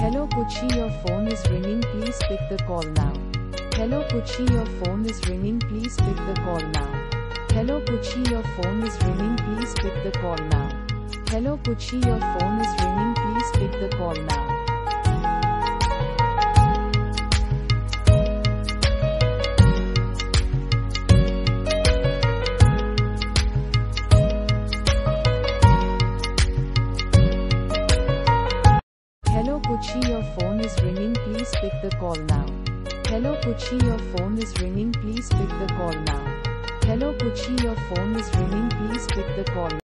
Hello Kuchi, your phone is ringing, please pick the call now. Hello Kuchi, your phone is ringing, please pick the call now. Hello Kuchi, your phone is ringing, please pick the call now. Hello Kuchi, your phone is ringing, please pick the call now. Hello Kuchi, your phone is ringing, please pick the call now. Hello Kuchi, your phone is ringing, please pick the call now. Hello Kuchi, your phone is ringing, please pick the call now.